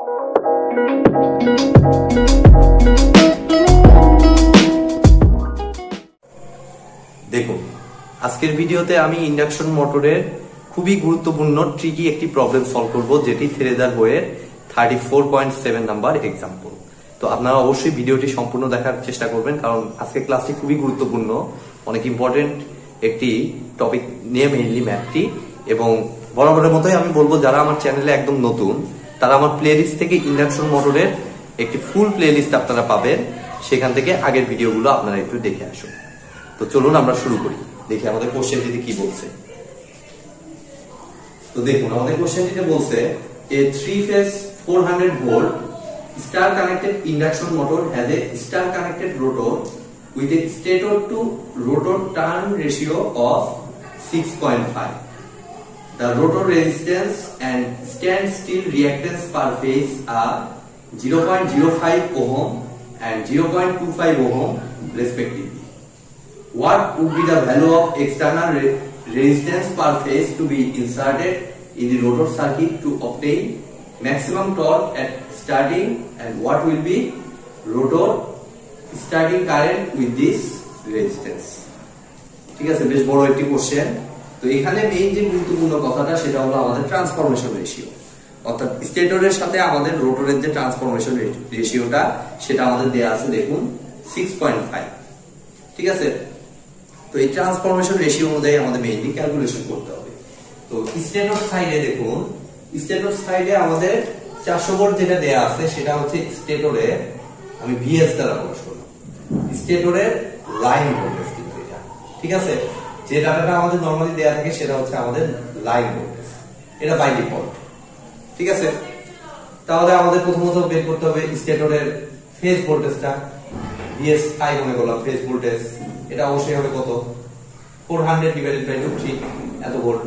দেখুন, আজকের ভিডিওতে আমি ইন্ডাকশন মোটরের খুবই গুরুত্বপূর্ণ ট্রিকি একটি প্রবলেম সলভ করব, যেটি থ্রেজার বইয়ের 34.7 নাম্বার এক্সাম্পল। তো আপনারা অবশ্যই ভিডিওটি সম্পূর্ণ দেখার চেষ্টা করবেন, কারণ আজকের ক্লাসটি খুবই গুরুত্বপূর্ণ, অনেক ইম্পর্টেন্ট একটি টপিক নিয়ে মেইনলি ম্যাথটি। এবং বরাবরের মতোই আমি বলবো, যারা আমার চ্যানেলে একদম নতুন তারা আমার প্লেলিস্ট থেকে ইন্ডাকশন মোটরের একটি ফুল প্লেলিস্ট আপনারা পাবেন, সেখান থেকে আগের ভিডিওগুলো আপনারা একটু দেখে আসুন। তো চলুন আমরা শুরু করি, দেখি আমাদের কোশ্চেনটিতে কি বলছে। তো দেখুন, আমাদের কোশ্চেনটিতে বলছে a 3-phase 400 volt star connected induction motor has a star connected rotor with a stator to rotor turn ratio of 6.5. The rotor resistance and standstill reactance per phase are 0.05 ohm and 0.25 ohm respectively. What would be the value of external resistance per phase to be inserted in the rotor circuit to obtain maximum torque at starting, and what will be rotor starting current with this resistance? ঠিক আছে, বেশ বড় একটি question. তো এখানে main যে গুরুত্বপূর্ণ কথাটা সেটা হলো আমাদের ট্রান্সফরমেশন রেশিও, অর্থাৎ স্টেটরের সাথে আমাদের রোটরের যে ট্রান্সফরমেশন রেশিওটা সেটা আমাদের দেয়া আছে, দেখুন 6.5। ঠিক আছে, তো এই ট্রান্সফরমেশন রেশিও অনুযায়ী আমাদের মেইনলি ক্যালকুলেশন করতে হবে। তো স্টেটর সাইডে দেখুন, স্টেটর সাইডে আমাদের 400 ভোল্ট যেটা দেয়া আছে সেটা হচ্ছে স্টেটরে, আমি ভিএস দ্বারা প্রকাশ করলাম, স্টেটরের লাইন ভোল্টেজ কিন্তু এটা। ঠিক আছে, যে ডাটাটা আমাদের নরমালি দেয়া থাকে সেটা হচ্ছে আমাদের লাইন ভোল্টেজ, এটা বাই ডিফল্ট। ঠিক আছে, তাহলে আমাদের প্রথমত বের করতে হবে স্টেটরের ফেজ ভোল্টেজটা, ভিএস আই মনে করলাম ফেজ ভোল্টেজ, এটা অবশ্যই হবে কত, 400 ডিভাইডেড বাই 3 এত ভোল্ট।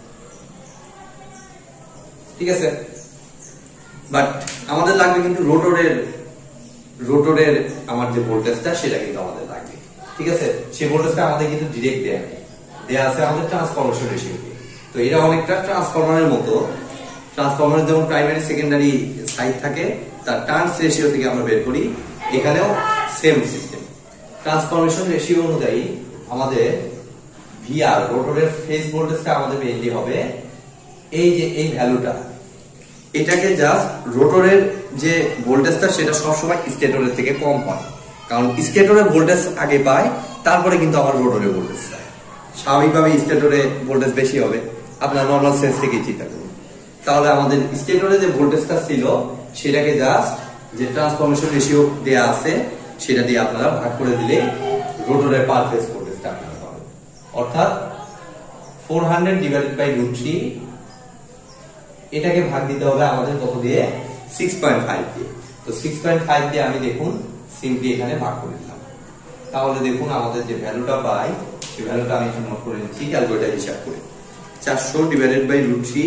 ঠিক আছে, বাট আমাদের লাগবে কিন্তু রোটরের আমার যে ভোল্টেজটা সেটা কিন্তু আমাদের লাগবে। ঠিক আছে, সেই ভোল্টেজটা আমাদের কিন্তু ডিরেক্ট দেয়া আছে আমাদের ট্রান্সফরমেশন রেশিও। তো এটা অনেকটা ট্রান্সফরমারের মতো, ট্রান্সফরমারের যেমন প্রাইমারি সেকেন্ডারি সাইড থাকে, তার টার্নস রেশিও থেকে আমরা বের করি, এখানেও সেম সিস্টেম। ট্রান্সফরমেশন রেশিও অনুযায়ী আমাদের ভিআর রোটরের ফেজ ভোল্টেজটা আমাদের মেইনলি হবে এই যে এই ভ্যালুটা, এটাকে জাস্ট রোটরের যে ভোল্টেজটা সেটা সবসময় স্টেটরের থেকে কম হয়, কারণ স্টেটরের ভোল্টেজ আগে পায়, তারপরে কিন্তু আমার রোটরের ভোল্টেজ পায়। স্বাভাবিকভাবে স্টেটরে ভোল্টেজ বেশি হবে, আপনার নর্মাল সেন্স থেকে চিন্তা করুন। তাহলে আমাদের স্টেটরে যে ভোল্টেজটা ছিল সেটাকে জাস্ট যে ট্রান্সফরমেশন রেশিও দেয়া আছে সেটা দিয়ে আপনারা ভাগ করে দিলে রোটরের পার ফেজ ভোল্টেজটা আপনারা পাবেন, অর্থাৎ 400 ডিভাইডেড বাই √3, এটাকে ভাগ দিতে হবে আমাদের কত দিয়ে, 6.5 দিয়ে। তো 6.5 দিয়ে আমি দেখুন সিম্পলি এখানে ভাগ করে দিলাম, তাহলে দেখুন আমাদের যে ভ্যালুটা পাই সেই ভ্যালুটা আমি এখানে নোট করে নিচ্ছি ক্যালকুলেটর হিসাব করে। 400 ডিভাইডেড বাই √3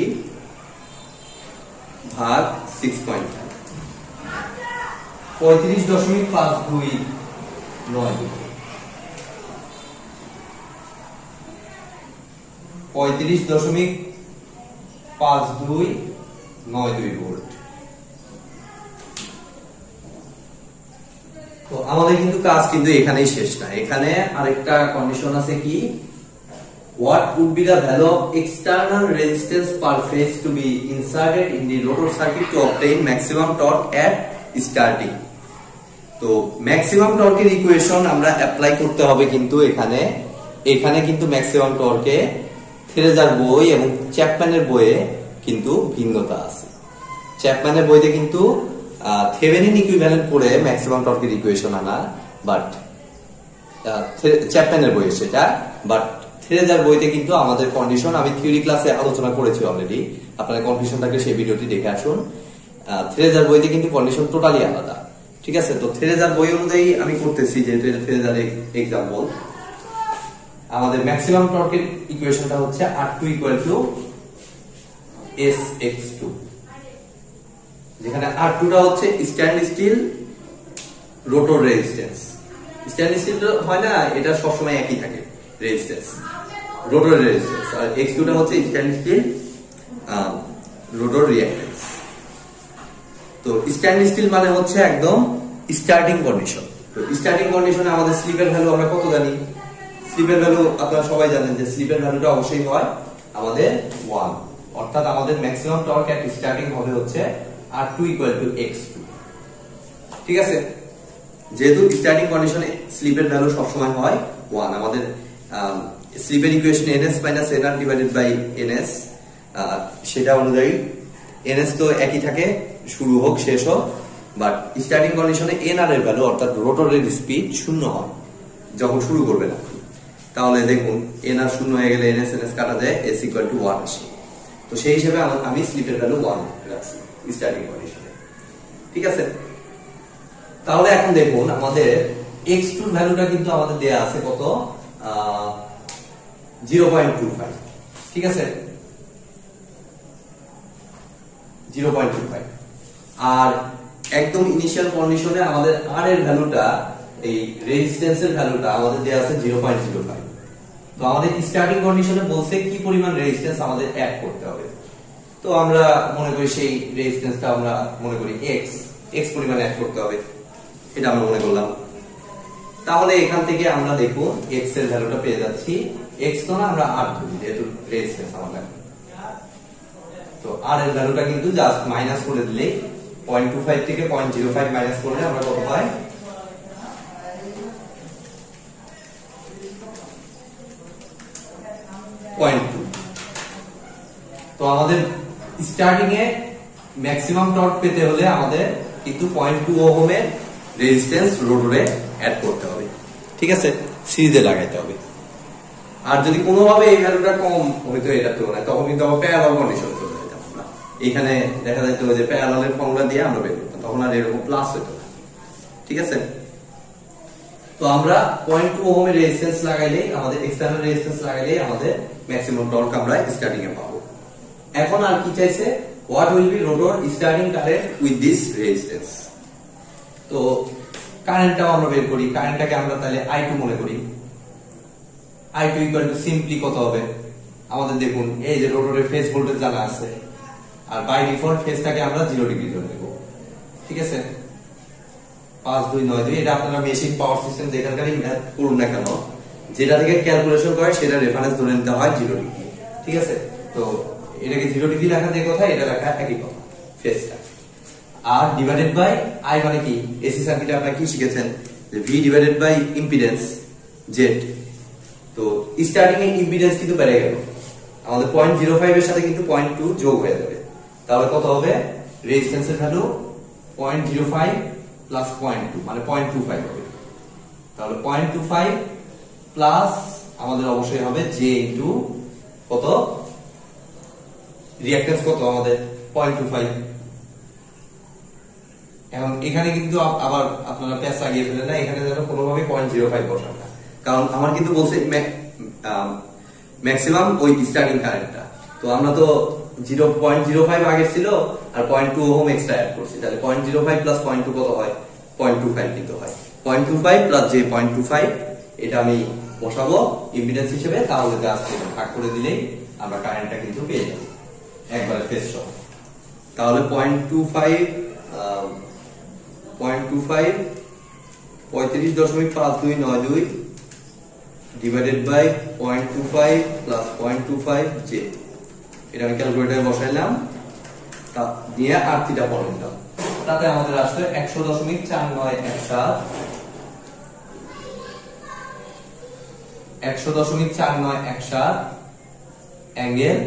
ভাগ 6.5, 35.529, 35.5292 ভোল্ট। তো আমাদের কিন্তু কাজ কিন্তু এখানেই শেষ না, এখানে আরেকটা কন্ডিশন আছে কি, what would be the value of external resistance per phase to be inserted in the rotor circuit to obtain maximum torque at starting? তো ম্যাক্সিমাম টর্কের ইকুয়েশন আমরা অ্যাপ্লাই করতে হবে কিন্তু এখানে কিন্তু ম্যাক্সিমাম টর্কে থ্রেজার বই এবং চ্যাপম্যানের বইয়ে কিন্তু ভিন্নতা আছে। চ্যাপম্যানের বইতে কিন্তু থেভেনিন ইকুইভ্যালেন্ট করে ম্যাক্সিমাম টর্কের ইকুয়েশন আনা, বাট চ্যাপম্যানের বইয়ে সেটা, বাট থ্রেজার বইতে কিন্তু আমাদের কন্ডিশন, আমি থিওরি ক্লাসে আলোচনা করেছি অলরেডি, আপনারা কন্ডিশন থাকলে সেই ভিডিওটি দেখে আসুন। থ্রেজার বইতে কিন্তু কন্ডিশন টোটালি আলাদা। ঠিক আছে, তো থ্রেজার বই অনুযায়ী আমি করতেছি, যেহেতু এটা থ্রেজার এক্সাম্পল, আমাদের ম্যাক্সিমাম টর্কের ইকুয়েশনটা হচ্ছে R2 = SX2, যেখানে R2 টা হচ্ছে stand still rotor resistance. Stand still হয় না, এটা সবসময় একই থাকে রেজিস্ট্যান্স, রোটর রেজিস্ট্যান্স, আর X2 টা হচ্ছে স্ট্যান্ড স্টিল রোটর রিঅ্যাক্ট্যান্স। তো স্ট্যান্ড স্টিল মানে হচ্ছে একদম স্টার্টিং কন্ডিশন। তো স্টার্টিং কন্ডিশনে আমাদের স্লিপের ভ্যালু আমরা কত জানি? স্লিপের ভ্যালু আপনারা সবাই জানেন যে স্লিপের ভ্যালুটা অবশ্যই হয় আমাদের 1, অর্থাৎ আমাদের ম্যাক্সিমাম টর্ক এট স্টার্টিং হবে হচ্ছে R2 = X2। ঠিক আছে, যেহেতু স্টার্টিং কন্ডিশনে স্লিপের ভ্যালু সবসময় হয় 1, আমাদের স্লিপের ইকুয়েশন ns - nr / ns, সেটা অনুযায়ী ns তো একই থাকে শুরু হোক শেষ হোক, বাট স্টার্টিং কন্ডিশনে nr এর ভ্যালু অর্থাৎ রোটরের স্পিড 0 হয় যখন শুরু করবে না। তাহলে দেখুন nr 0 হয়ে গেলে ns ns কাটা যায়, s = 1 আসে। তো সেই হিসেবে আমি স্লিপের ভ্যালু 1 রাখছি স্টার্টিং কন্ডিশনে। ঠিক আছে, তাহলে এখন দেখুন আমাদের x2 এর ভ্যালুটা কিন্তু আমাদের দেয়া আছে কত? 0.25। ঠিক আছে, 0.25। আর একদম ইনিশিয়াল কন্ডিশনে আমাদের r এর ভ্যালুটা, এই রেজিস্ট্যান্সের ভ্যালুটা আমাদের দেয়া আছে 0.05। তো আমাদের স্টার্টিং কন্ডিশনে বলছে কি পরিমাণ রেজিস্ট্যান্স আমাদের অ্যাড করতে হবে। তো আমরা মনে করি সেই রেজিস্ট্যান্সটা আমরা মনে করি x পরিমাণ অ্যাড করতে হবে, এটা আমরা মনে করলাম। তাহলে এখান থেকে আমরা দেখুন x এর ভ্যালুটা পেয়ে যাচ্ছি, x তো না আমরা r ধরি যেহেতু রেজিস্ট্যান্স আমাদের। তো r এর ভ্যালুটা কিন্তু জাস্ট মাইনাস করে দিলেই 0.25 থেকে 0.05 মাইনাস করলে আমরা কত পাই? 0.2। তো আমাদের স্টার্টিং এ ম্যাক্সিমাম টর্ক পেতে হলে আমাদের কিন্তু 0.2 ওহমের রেজিস্ট্যান্স রোটরে অ্যাড করতে হবে। ঠিক আছে, সিরিজে লাগাইতে হবে। আর যদি কোনোভাবে এই ভ্যালুটা কম হইতো এটার তুলনায়, তখন কিন্তু আবার প্যারালাল কন্ডিশনে চলে যেতাম আমরা। এখানে দেখা যেত যে প্যারালালের ফর্মুলা দিয়ে আমরা বের করতাম, তখন আর এরকম প্লাস হইতো না। ঠিক আছে, তো আমরা 0.2 ওহমের রেজিস্ট্যান্স লাগাইলেই, আমাদের এক্সটার্নাল রেজিস্ট্যান্স লাগাইলেই আমাদের ম্যাক্সিমাম টর্ক আমরা স্টার্টিং এ পাবো। এখন আর কি চাইছে? What will be rotor starting current with this resistance. তো কারেন্টটাও আমরা বের করি, কারেন্টটাকে আমরা তাহলে I2 মনে করি। I2 = সিম্পলি কত হবে? আমাদের দেখুন এই যে রোটরের ফেজ ভোল্টেজ জানা আছে, আর বাই ডিফল্ট ফেজটাকে আমরা 0 ডিগ্রি ধরে নেব। ঠিক আছে, 5292, এটা আপনারা মেশিন পাওয়ার সিস্টেম যেখানকারই ম্যাথ করুন না কেন, যেটা থেকে ক্যালকুলেশন করে সেটা রেফারেন্স ধরে নিতে হয় 0 ডিগ্রি। ঠিক আছে, তো এটাকে 0 ডিগ্রি লেখা যে কথা, এটা লেখা একই কথা, ফেজটা। আর ডিভাইডেড বাই I মানে কি? এসি সার্কিটে আপনারা কি শিখেছেন যে V divided by impedance Z। তো স্টার্টিং এ ইম্পিডেন্স কিন্তু বেড়ে গেল, আমাদের 0.05 এর সাথে কিন্তু 0.2 যোগ হয়ে যাবে। তাহলে কত হবে? রেজিস্ট্যান্সের ভ্যালু 0.05 প্লাস 0.2 মানে 0.25 হবে। তাহলে 0.25 প্লাস আমাদের অবশ্যই হবে J ইনটু কত? রিঅ্যাকট্যান্স কত আমাদের? 0.25। এখন এখানে কিন্তু আবার আপনারা প্যাচ লাগিয়ে ফেলেন না, এখানে যেন কোনোভাবে 0.05 বসান না, কারণ আমার কিন্তু বলছে ম্যাক্সিমাম ওই স্টার্টিং কারেন্টটা। তো আমরা তো 0.05 আগে ছিল আর 0.2 ওহম এক্সট্রা অ্যাড করছি, তাহলে 0.05 প্লাস 0.2 কত হয়? 0.25 কিন্তু হয়। 0.25 প্লাস যে 0.25 এটা আমি বসাবো ইম্পিডেন্স হিসেবে, তাহলে জাস্ট এটা ভাগ করে দিলেই আমরা কারেন্টটা কিন্তু পেয়ে যাব একবারে ফেজ সহ। তাহলে 0.25 35.5292 ডিভাইডেড বাই 0.25 প্লাস 0.25 J, এটা আমি ক্যালকুলেটরে বসাইলাম, তা দিয়ে আর থিটা পড়ে নিলাম, তাতে আমাদের আসলে 100.4917 অ্যাঙ্গেল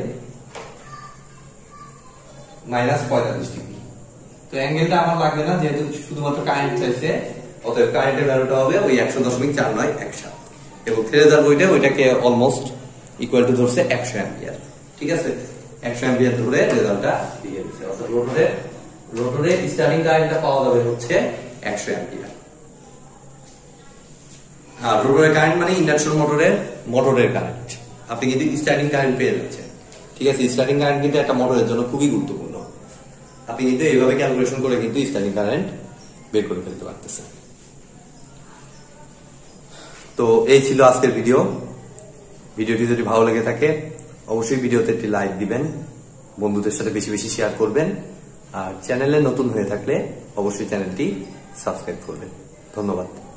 -45 ডিগ্রি। তো অ্যাঙ্গেলটা আমার লাগবে না, যেহেতু শুধুমাত্র কারেন্ট চাইছে, অতএব কারেন্টের ভ্যালুটা হবে ওই 100.4917 এবং থ্রেজার বইটা ওইটাকে অলমোস্ট ইকুয়াল টু ধরছে 100 অ্যাম্পিয়ার। ঠিক আছে, 100 অ্যাম্পিয়ার ধরে রেজাল্টটা দিয়ে দিচ্ছে, অর্থাৎ রোটরে স্টার্টিং কারেন্টটা পাওয়া যাবে হচ্ছে 100 অ্যাম্পিয়ার। আর রোটরের কারেন্ট মানে ইন্ডাকশন মোটরের কারেন্ট, আপনি কিন্তু স্টার্টিং কারেন্ট পেয়ে যাচ্ছেন। ঠিক আছে, স্টার্টিং কারেন্ট কিন্তু একটা মোটরের জন্য খুবই গুরুত্বপূর্ণ। আপনি কিন্তু এইভাবে ক্যালকুলেশন করে কিন্তু স্টার্টিং কারেন্ট বের করে ফেলতে পারতেছেন। তো এই ছিল আজকের ভিডিওটি যদি ভালো লেগে থাকে অবশ্যই ভিডিওতে একটি লাইক দিবেন, বন্ধুদের সাথে বেশি বেশি শেয়ার করবেন, আর চ্যানেলে নতুন হয়ে থাকলে অবশ্যই চ্যানেলটি সাবস্ক্রাইব করবেন। ধন্যবাদ।